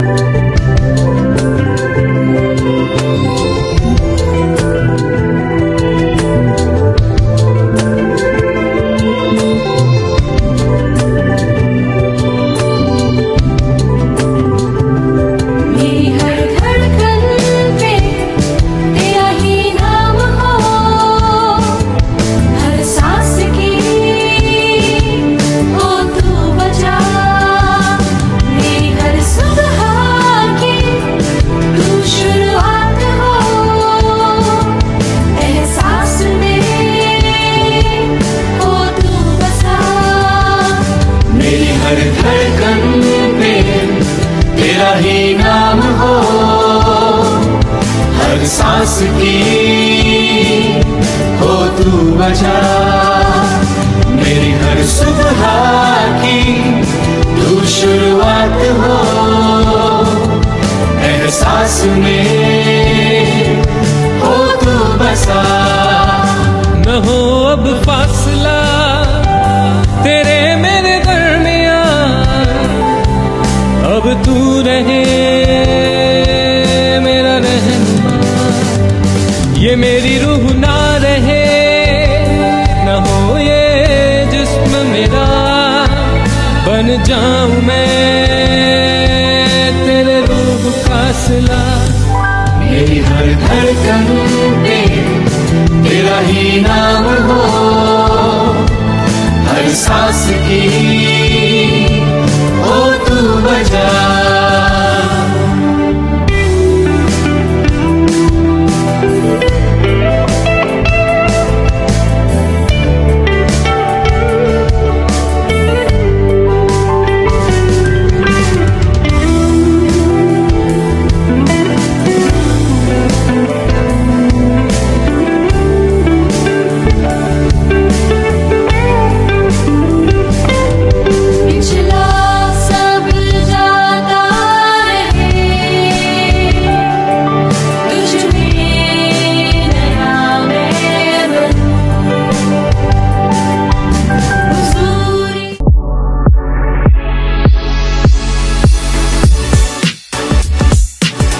हर धड़कन पे तेरा ही नाम हो, हर सांस की हो तू वजह, मेरी हर सुबह की तू शुरुआत हो, एहसास में हो तू बसा। न हो अब फासला तेरे मेरे अब तू रहे मेरा रहना, ये मेरी रूह ना रहे, न हो ये जिस्म मेरा, बन जाऊं मैं तेरे रूह का सिला। मेरी हर धड़कन पे तेरा ही नाम हो, हर सांस की